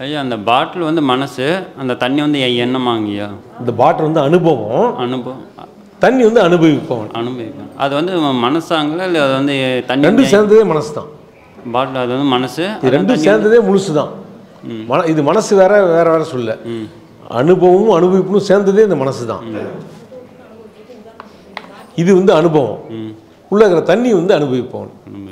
ஐயா அந்த பாட்டில் வந்து மனசு, அந்த தண்ணி வந்து எண்ணமாங்கய்யா. இந்த பாட்டில் வந்து அனுபவம், தண்ணி வந்து அனுபவிப்போம். அது வந்து மனசாங்களா இல்லை அது வந்து தண்ணி? ரெண்டும் சேர்ந்ததே மனசு தான். பாட்டில் அது வந்து மனசு, ரெண்டும் சேர்ந்ததே முழுசு தான். இது மனசு வேற வேற வேற சொல்ல, அனுபவமும் அனுபவிப்பும் சேர்ந்ததே இந்த மனசு தான். இது வந்து அனுபவம், உள்ள இருக்கிற தண்ணி வந்து அனுபவிப்போம்.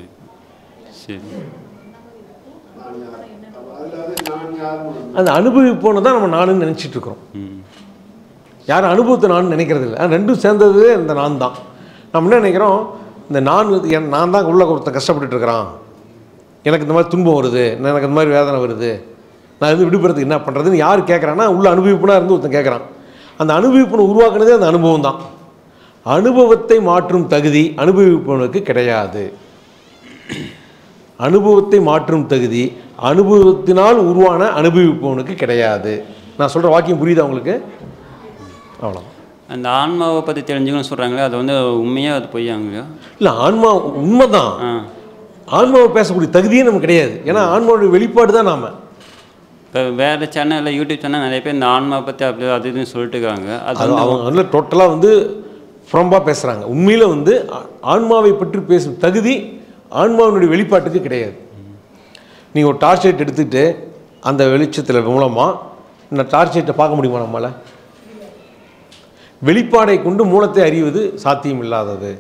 அந்த அனுபவிப்போன்னு தான் நம்ம நானுன்னு நினச்சிட்டு இருக்கிறோம். யாரும் அனுபவத்தை நான் நினைக்கிறது இல்லை. ரெண்டும் சேர்ந்தது இந்த நான் தான். நம்ம என்ன நினைக்கிறோம், இந்த நான் தான் உள்ள ஒருத்தன் கஷ்டப்பட்டுட்டு இருக்கிறான், எனக்கு இந்த மாதிரி துன்பம் வருது, எனக்கு இந்த மாதிரி வேதனை வருது, நான் வந்து விடுபடுறதுக்கு என்ன பண்ணுறதுன்னு யார் கேட்குறான்னா உள்ள அனுபவிப்புனா இருந்து ஒருத்தன் கேட்குறான். அந்த அனுபவிப்புன்னு உருவாக்குனதே அந்த அனுபவம் தான். அனுபவத்தை மாற்றும் தகுதி அனுபவிப்பவனுக்கு கிடையாது. அனுபவத்தை மாற்றும் தகுதி அனுபவத்தினால் உருவான அனுபவிப்பவனுக்கு கிடையாது. நான் சொல்கிற வாக்கியம் புரியுதா உங்களுக்கு? அவ்வளோ. அந்த ஆன்மாவை பற்றி தெரிஞ்சுக்கணும்னு சொல்கிறாங்களே, அது வந்து உண்மையாக அது பொய்யாங்க? இல்லை, ஆன்மா உண்மை தான். ஆன்மாவை பேசக்கூடிய தகுதியே நமக்கு கிடையாது. ஏன்னா ஆன்மாவுடைய வெளிப்பாடு தான் நாம். இப்போ வேறு சேனலில் யூடியூப் சேனல் நிறைய பேர் இந்த ஆன்மாவை பற்றி அப்படி அது இதுன்னு சொல்லிட்டு இருக்காங்க. அது அவங்க வந்து டோட்டலாக வந்து புறம்பாக பேசுகிறாங்க. உண்மையில் வந்து ஆன்மாவை பற்றி பேசும் தகுதி ஆன்மாவினுடைய வெளிப்பாட்டுக்கு கிடையாது. நீங்கள் ஒரு டார்ச் லைட் எடுத்துக்கிட்டு அந்த வெளிச்சத்தில் மூலமாக இந்த டார்ச் லைட்டை பார்க்க முடியுமா நம்மளால்? வெளிப்பாடை கொண்டு மூலத்தை அறிவது சாத்தியம் இல்லாதது.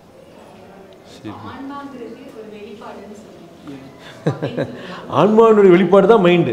ஆன்மாவினுடைய வெளிப்பாடு தான் மைண்டு.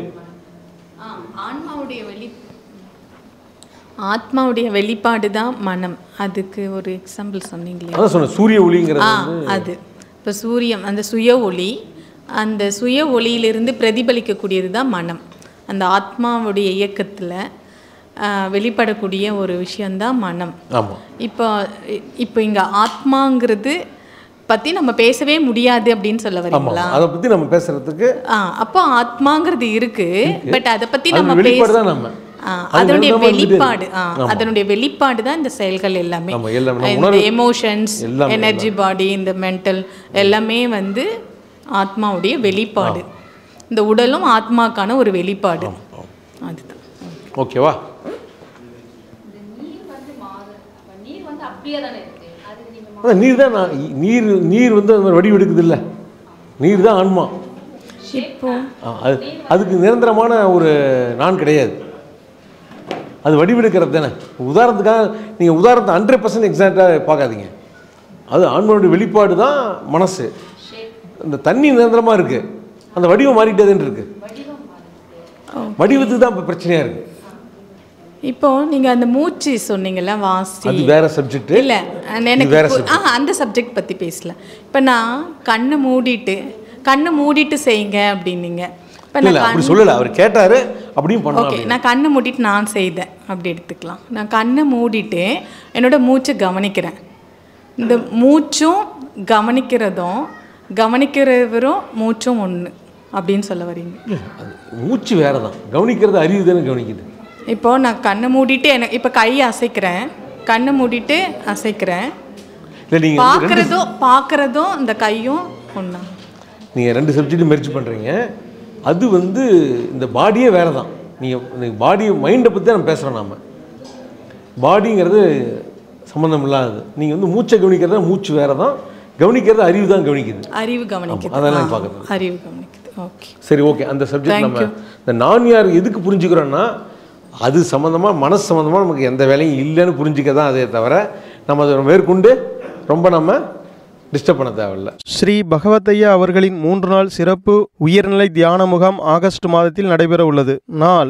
ஆத்மாவுடைய வெளிப்பாடு தான் மனம். அதுக்கு ஒரு எக்ஸாம்பிள் சொன்னீங்களே, அதான் சொன்னேன், சூரிய ஒளிங்கிறது. அது இப்போ சூரியன், அந்த சுய ஒளி, அந்த சுய ஒளியிலிருந்து பிரதிபலிக்கக்கூடியது தான் மனம். அந்த ஆத்மாவுடைய இயக்கத்தில் வெளிப்படக்கூடிய ஒரு விஷயந்தான் மனம். இப்போ இப்போ இங்கே ஆத்மாங்கிறது பற்றி நம்ம பேசவே முடியாது அப்படின்னு சொல்ல வரீங்களா? அதை பற்றி நம்ம பேசுறதுக்கு அப்போ ஆத்மாங்கிறது இருக்கு, பட் அதை பற்றி நம்ம பேச அதனுடைய வெளிப்பாடு, அதனுடைய வெளிப்பாடு தான் இந்த செயல்கள் எல்லாமே. இந்த எமோஷன்ஸ், எனர்ஜி பாடி, இந்த மென்டல் எல்லாமே வந்து ஆத்மாவுடைய வெளிப்பாடு. இந்த உடலும் ஆத்மாக்கான ஒரு வெளிப்பாடு. அதுதான். ஓகேவா? நீர் தான் நீர் வந்து வடிவு எடுக்குது இல்லை, நீர் தான் ஆன்மா. இப்போ அதுக்கு நிரந்தரமான ஒரு நான் கிடையாது, அது வடிவெடுக்கிறது தானே. உதாரணத்துக்காக நீங்கள் உதாரணத்தை 100% எக்ஸாக்டாக பார்க்காதீங்க. அது ஆன்மாவுடைய வெளிப்பாடு தான் மனசு. இந்த தண்ணி நிரந்தரமாக இருக்குது, அந்த வடிவம் மாறிட்டேதுன்னு இருக்குது. வடிவத்துக்கு தான் இப்போ பிரச்சனையாக இருக்குது. இப்போ நீங்கள் அந்த மூச்சு சொன்னீங்கல்ல, வாசி, அது வேற சப்ஜெக்ட் இல்லை, எனக்கு அந்த சப்ஜெக்ட் பற்றி பேசல. இப்போ நான் கண்ணை மூடிட்டு செய்யுங்க அப்படின்னீங்க. அப்படி சொல்லலை, அவர் கேட்டார் அப்படியும் பண்ணலாம். ஓகே, நான் கண்ணை மூடிட்டு நான் செய்தேன் அப்படி எடுத்துக்கலாம். நான் கண்ணை மூடிட்டு என்னோட மூச்சை கவனிக்கிறேன். இந்த மூச்சும் கவனிக்கிறவரும் மூச்சும் ஒன்று அப்படின்னு சொல்ல வரீங்க? மூச்சு வேற தான், கவனிக்கிறது அறிவு தானே கவனிக்குது. இப்போ நான் கண்ணை மூடிட்டு இப்போ கையை அசைக்கிறேன், கண்ணை மூடிட்டு அசைக்கிறேன். பார்க்குறதும் இந்த கையும் ஒன்றா? நீங்கள் 2 சப்ஜெக்ட் மெர்ஜ் பண்ணுறீங்க. அது வந்து இந்த பாடியே வேறு தான். நீங்கள் பாடி மைண்டை பற்றி தான் நம்ம பேசுகிறோம். நாம் பாடிங்கிறது சம்மந்தம் இல்லாதது. நீங்கள் வந்து மூச்சை கவனிக்கிறதா, மூச்சு வேறு தான், கவனிக்கிறது அறிவு தான் கவனிக்குது. அறிவு கவனிக்குது, அதெல்லாம் பார்க்குறது அறிவு கவனிக்குது. ஓகே, சரி, ஓகே. அந்த சப்ஜெக்ட் நம்ம இந்த நான் யார் எதுக்கு புரிஞ்சுக்கிறோன்னா, அது சம்மந்தமாக மனசு சம்மந்தமாக நமக்கு எந்த வேலையும் இல்லைன்னு புரிஞ்சிக்க தான். அதே தவிர நம்ம அதை மேற்கொண்டு ரொம்ப நம்ம டிஸ்டர்ப் பண்ண தேவையில்லை. ஸ்ரீ பகவத்தையா அவர்களின் 3 நாள் சிறப்பு உயர்நிலை தியான முகாம் ஆகஸ்ட் மாதத்தில் நடைபெற உள்ளது. நாள்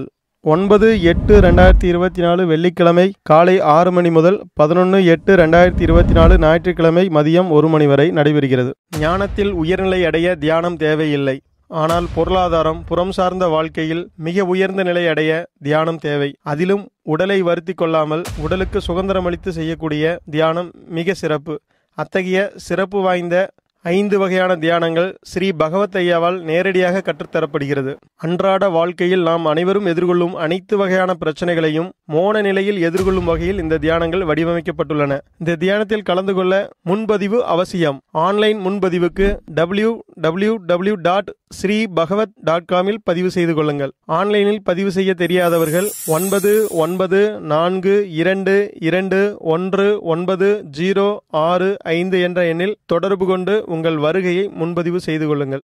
9/8/2024 வெள்ளிக்கிழமை காலை 6 மணி முதல் 11/8/2024 ஞாயிற்றுக்கிழமை மதியம் 1 மணி வரை நடைபெறுகிறது. ஞானத்தில் உயர்நிலை அடைய தியானம் தேவையில்லை, ஆனால் பொருளாதாரம், புறம் சார்ந்த வாழ்க்கையில் மிக உயர்ந்த நிலை அடைய தியானம் தேவை. அதிலும் உடலை வருத்தி கொள்ளாமல் உடலுக்கு சுதந்திரமளித்து செய்யக்கூடிய தியானம் மிக சிறப்பு. அத்தகைய சிறப்பு வாய்ந்த 5 வகையான தியானங்கள் ஸ்ரீ பகவத் ஐயாவால் நேரடியாக கற்றுத்தரப்படுகிறது. அன்றாட வாழ்க்கையில் நாம் அனைவரும் எதிர்கொள்ளும் அனைத்து வகையான பிரச்சனைகளையும் மோன நிலையில் எதிர்கொள்ளும் வகையில் இந்த தியானங்கள் வடிவமைக்கப்பட்டுள்ளன. இந்த தியானத்தில் கலந்து கொள்ள முன்பதிவு அவசியம். ஆன்லைன் முன்பதிவுக்கு www.sribhagavat.com பதிவு செய்து கொள்ளுங்கள். ஆன்லைனில் பதிவு செய்ய தெரியாதவர்கள் 9922219065 என்ற எண்ணில் தொடர்பு கொண்டு உங்கள் வருகையை முன்பதிவு செய்து கொள்ளுங்கள்.